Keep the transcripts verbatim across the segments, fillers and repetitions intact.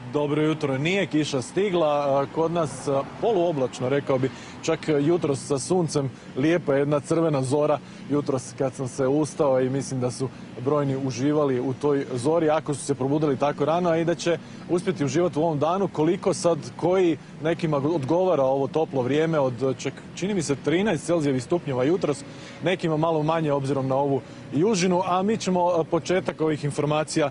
Dobro jutro, nije kiša stigla, kod nas poluoblačno, rekao bi, čak jutros sa suncem, lijepa jedna crvena zora, jutros kad sam se ustao i mislim da su brojni uživali u toj zori, ako su se probudili tako rano, a i da će uspjeti uživati u ovom danu, koliko sad koji nekima odgovara ovo toplo vrijeme od čak, čini mi se, trinaest Celzijevih stupnjeva jutros, nekima malo manje obzirom na ovu južinu, a mi ćemo početak ovih informacija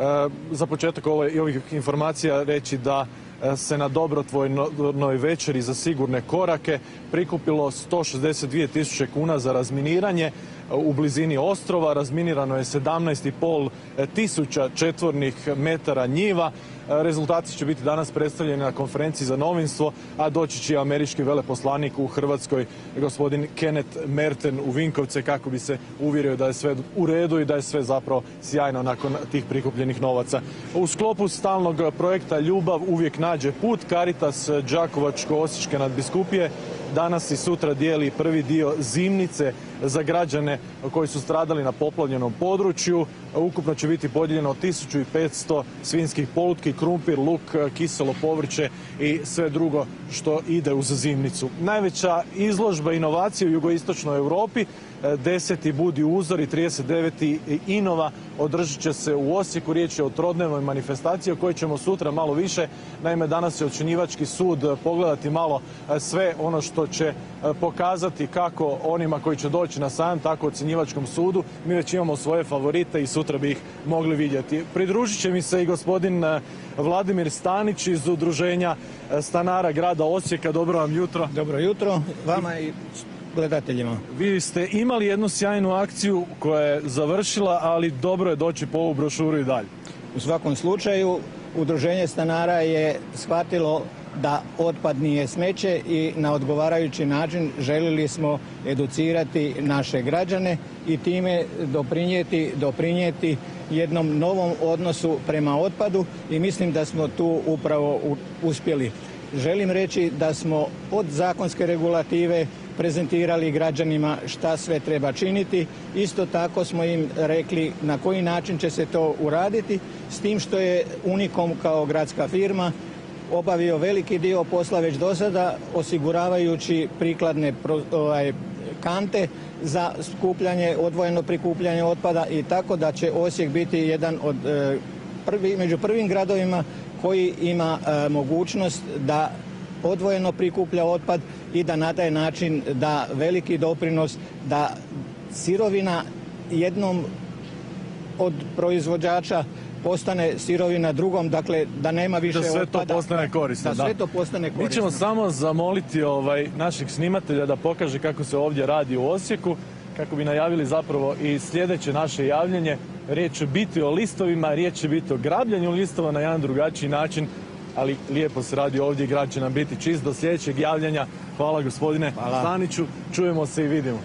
za početak ovih informacija reći da se na dobrotvornoj večeri za sigurne korake prikupilo sto šezdeset dvije tisuće kuna za razminiranje u blizini ostrova. Razminirano je sedamnaest i pol tisuća četvornih metara njiva. Rezultati će biti danas predstavljeni na konferenciji za novinstvo, a doći će američki veleposlanik u Hrvatskoj, gospodin Kenneth Merten, u Vinkovce kako bi se uvjerio da je sve u redu i da je sve zapravo sjajno nakon tih prikupljenih novaca. U sklopu stalnog projekta Ljubav uvijek nađe put, Caritas Đakovačko-osječke nadbiskupije danas i sutra dijeli prvi dio zimnice za građane koji su stradali na poplavljenom području. Ukupno će biti podijeljeno tisuću petsto svinjskih polutki, krumpir, luk, kiselo povrće i sve drugo što ide uz zimnicu. Najveća izložba inovacije u jugoistočnoj Europi, deseti Budi uzor i trideset deveti Inova, održat će se u Osijeku. Riječ je o trodnevnoj manifestaciji o kojoj ćemo sutra malo više. Naime, danas će ocjenjivački sud pogledati malo sve ono što će pokazati kako onima koji će doći na sajam, tako ocjenjivačkom sudu. Mi već imamo svoje favorite i sutra bi ih mogli vidjeti. Pridružit će mi se i gospodin Vladimir Stanić iz Udruženja stanara grada Osijeka. Dobro vam jutro. Dobro jutro vama i gledateljima. Vi ste imali jednu sjajnu akciju koja je završila, ali dobro je doći po ovu brošuru i dalje. U svakom slučaju, Udruženje stanara je shvatilo da otpad nije smeće i na odgovarajući način željeli smo educirati naše građane i time doprinijeti, doprinijeti jednom novom odnosu prema otpadu i mislim da smo tu upravo uspjeli. Želim reći da smo od zakonske regulative prezentirali građanima šta sve treba činiti. Isto tako smo im rekli na koji način će se to uraditi, s tim što je Unikom kao gradska firma obavio veliki dio posla već do sada, osiguravajući prikladne ovaj, kante za skupljanje, odvojeno prikupljanje otpada i tako da će Osijek biti jedan od prvi, među prvim gradovima koji ima e, mogućnost da odvojeno prikuplja otpad i da na taj način da veliki doprinos da sirovina jednom od proizvođača postane sirovina drugom, dakle da nema više otpada. Da sve to postane korisno. Da, sve to postane korisno. Mi ćemo samo zamoliti ovaj, našeg snimatelja da pokaže kako se ovdje radi u Osijeku, kako bi najavili zapravo i sljedeće naše javljanje. Riječ će biti o listovima, riječ će biti o grabljanju listova na jedan drugačiji način, ali lijepo se radi ovdje i grad će nam biti čist do sljedećeg javljanja. Hvala gospodine Hvala. Staniću, čujemo se i vidimo.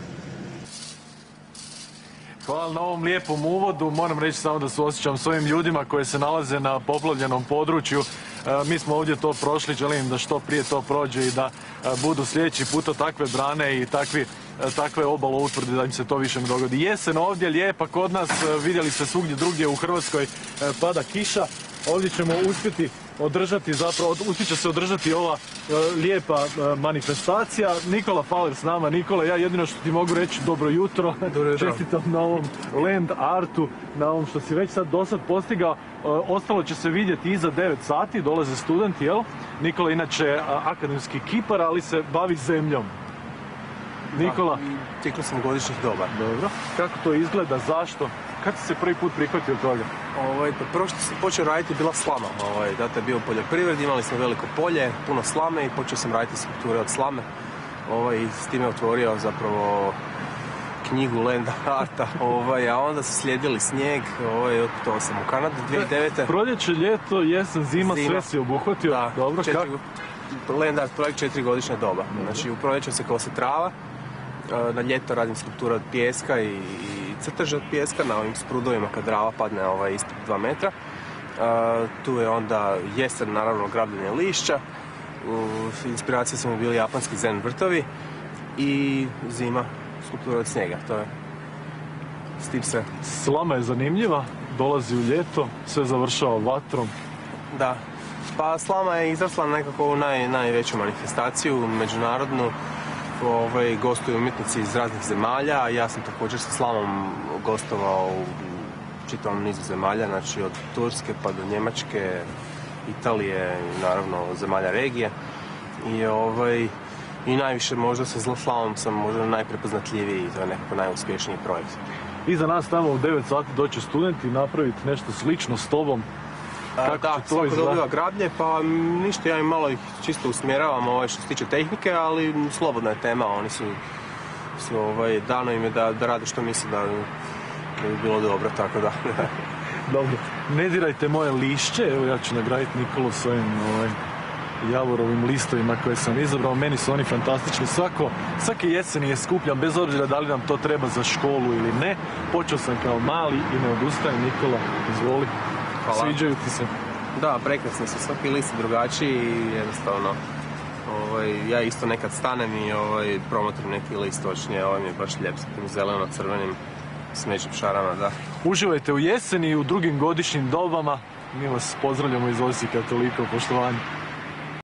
Hvala na ovom lijepom uvodu. Moram reći samo da se osjećam s ovim ljudima koji se nalaze na poplavljenom području. E, mi smo ovdje to prošli, želim da što prije to prođe i da e, budu sljedeći puta takve brane i takvi, e, takve obalo utvrde da im se to više ne dogodi. Jesen ovdje lijepa kod nas, e, vidjeli ste svugdje drugdje u Hrvatskoj e, pada kiša. Ovdje ćemo uspjeti održati, zapravo uspjet će se održati ova e, lijepa e, manifestacija. Nikola Faler s nama. Nikola, ja jedino što ti mogu reći dobro jutro. Dobro jutro. Čestitam na ovom land artu, na ovom što si već sad do sad postigao. E, ostalo će se vidjeti iza devet sati, dolaze studenti, jel? Nikola inače je akademski kipar, ali se bavi zemljom. Nikola? Da, ciklu sam godišnjih doba. Dobro. Kako to izgleda, zašto? Kad si se prvi put prihvatio toga? Ovaj, prvo što sam počeo raditi je bila slama. Ovaj, data je bio u poljoprivredi, imali smo veliko polje, puno slame i počeo sam raditi skulpture od slame. Ovaj, s time otvorio zapravo knjigu Land Arta, ovaj, a onda su slijedili snijeg, ovaj, otputovao sam u Kanadu dvije tisuće devete. Proljeće, ljeto, jesen, zima, zima. Sve si obuhvatio? Da, dobro, četiri, kako? Land Art projekt četiri godišnja doba. Znači u proljeću se kose trava, na ljeto radim skulpture od pijeska i, i crteže od pijeska na ovim sprudovima kad trava padne ovaj, ispod dva metra. Uh, tu je onda jesen, naravno, grabljenje lišća. Uh, inspiracije su mi bili japanski zen vrtovi i zima skulptura od snijega. To je s tim se... Slama je zanimljiva, dolazi u ljeto, sve završava vatrom. Da, Pa slama je izrasla nekako u naj, najveću manifestaciju, međunarodnu. Ovaj, gostuju umjetnici iz raznih zemalja. Ja sam također sa slamom gostovao u čitavom nizu zemalja, znači od Turske pa do Njemačke, Italije i naravno zemalja regije. I, ovaj, i najviše možda sa slamom sam možda najprepoznatljiviji, to je nekako najuspješniji projekt. I za nas tamo u devet sati doće studenti napraviti nešto slično s tobom. Kako da, će to svako izgledati? dobiva grablje, pa ništa, ja im malo ih čisto usmjeravam ovaj, što se tiče tehnike, ali slobodna je tema, oni su, su ovaj, dano im je da, da rade što misle da, da bi bilo dobro, tako da. Dobro, ne dirajte moje lišće, evo ja ću nagraditi Nikolu s ovim ovaj, javorovim listovima koje sam izabrao, meni su oni fantastični. Svako, svake jeseni je skupljam, bez obzira da li nam to treba za školu ili ne. Počeo sam kao mali i ne odustajem. Nikola, izvoli. Hvala. Sviđaju ti se? Da, prekrasni su, svaki list je drugačiji i jednostavno ovaj, ja isto nekad stanem i ovaj, promotrim neki list točnije, ovaj mi je baš lijep s tim zeleno-crvenim smeđim šarama, da. Uživajte u jeseni i u drugim godišnjim dobama. Mi vas pozdravljamo iz Osijeka, toliko poštovanja.